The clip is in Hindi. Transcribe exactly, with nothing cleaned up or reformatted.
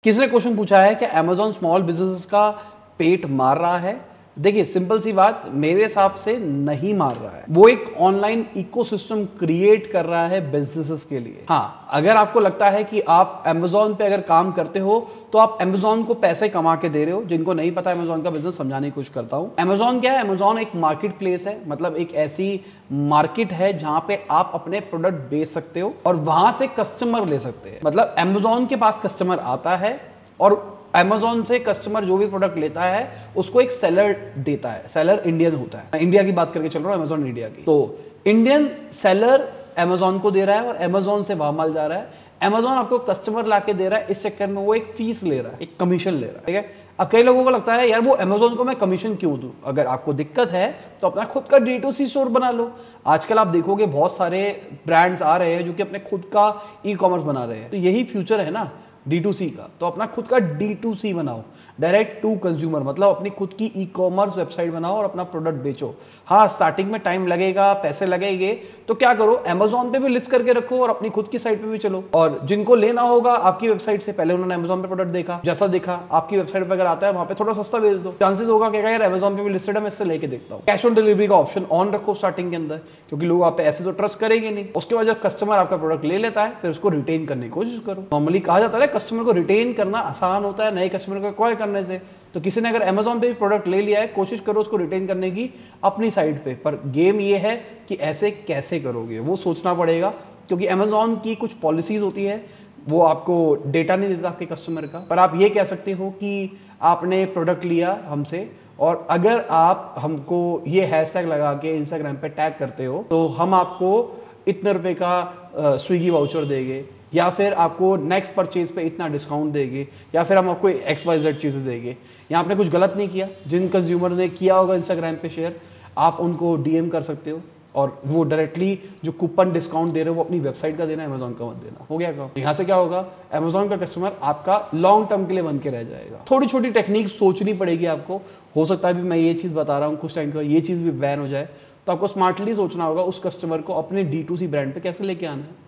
किसी ने क्वेश्चन पूछा है कि अमेजॉन स्मॉल बिजनेसेस का पेट मार रहा है। देखिए सिंपल सी बात, मेरे हिसाब से नहीं मार रहा है। वो एक ऑनलाइन इकोसिस्टम क्रिएट कर रहा है बिजनेसेस के लिए। हाँ, अगर आपको लगता है कि आप अमेजॉन पे अगर काम करते हो तो आप अमेजॉन को पैसे कमा के दे रहे हो। जिनको नहीं पता अमेजॉन का बिजनेस समझाने की कोशिश करता हूं। अमेजॉन क्या है? अमेजॉन एक मार्केट प्लेस है, मतलब एक ऐसी मार्केट है जहां पे आप अपने प्रोडक्ट बेच सकते हो और वहां से कस्टमर ले सकते हैं। मतलब अमेजॉन के पास कस्टमर आता है और अमेजॉन से कस्टमर जो भी प्रोडक्ट लेता है उसको एक सेलर देता है। सेलर इंडियन होता है, इंडिया की बात करके चल रहा हूँ, अमेजॉन इंडिया की। तो इंडियन सेलर अमेजॉन को दे रहा है और अमेजॉन से वहां माल जा रहा है। अमेजॉन आपको कस्टमर लाके दे रहा है, इस चक्कर में वो एक फीस ले रहा है, एक कमीशन ले रहा है। ठीक है, अब कई लोगों को लगता है यार वो अमेजॉन को मैं कमीशन क्यों दूं? अगर आपको दिक्कत है तो अपना खुद का डी टू सी स्टोर बना लो। आजकल आप देखोगे बहुत सारे ब्रांड्स आ रहे हैं जो कि अपने खुद का ई कॉमर्स बना रहे हैं। तो यही फ्यूचर है ना डी टू सी का। तो अपना खुद का डी टू सी बनाओ, डायरेक्ट टू कंज्यूमर, मतलब अपनी खुद की ई कॉमर्स वेबसाइट बनाओ और अपना प्रोडक्ट बेचो। हाँ, स्टार्टिंग में टाइम लगेगा, पैसे लगेंगे, तो क्या करो अमेजॉन पे भी लिस्ट करके रखो और अपनी खुद की साइट पे भी चलो। और जिनको लेना होगा आपकी वेबसाइट से, पहले उन्होंने अमेजॉन पे प्रोडक्ट देखा, जैसा देखा आपकी वेबसाइट पे अगर आता है वहां पे थोड़ा सस्ता बेच दो। चांसेस होगा कि यार अमेजॉन पे भी लिस्टेड है, मैं इससे लेके देखता हूँ। कैश ऑन डिलीवरी का ऑप्शन ऑन रखो स्टार्टिंग के अंदर, क्योंकि लोग आप पे ऐसे तो ट्रस्ट करेंगे नहीं। उसके बाद जब कस्टमर आपका प्रोडक्ट ले लेता है फिर उसको रिटेन करने की कोशिश करो। नॉर्मली कहा जाता है कस्टमर को रिटेन करना आसान होता है नए कस्टमर को एक्वायर करने से। तो किसी ने अगर अमेजॉन पे भी प्रोडक्ट ले लिया है, कोशिश करो उसको रिटेन करने की अपनी साइट पे। पर गेम ये है कि ऐसे कैसे करोगे वो सोचना पड़ेगा, क्योंकि अमेजॉन की कुछ पॉलिसीज होती है, वो आपको डेटा नहीं देता आपके कस्टमर का। पर आप ये कह सकते हो कि आपने प्रोडक्ट लिया हमसे और अगर आप हमको ये हैशटैग लगा के इंस्टाग्राम पे टैग करते हो तो हम आपको इतने रुपए का स्विगी वाउचर देंगे, या फिर आपको नेक्स्ट परचेज पे इतना डिस्काउंट देंगे, या फिर हम आपको एक्स वाई जेड चीज़ें देंगे। यहाँ आपने कुछ गलत नहीं किया। जिन कंज्यूमर ने किया होगा इंस्टाग्राम पे शेयर, आप उनको डीएम कर सकते हो और वो डायरेक्टली जो कूपन डिस्काउंट दे रहे हो वो अपनी वेबसाइट का देना, अमेजॉन का मत देना। हो गया काम। यहाँ से क्या होगा, अमेजॉन का कस्टमर आपका लॉन्ग टर्म के लिए बन के रह जाएगा। थोड़ी छोटी टेक्निक सोचनी पड़ेगी आपको। हो सकता है भी मैं ये चीज़ बता रहा हूँ कुछ टाइम के बाद ये चीज़ भी बैन हो जाए, तो आपको स्मार्टली सोचना होगा उस कस्टमर को अपने डी टू सी ब्रांड पे कैसे लेके आना है।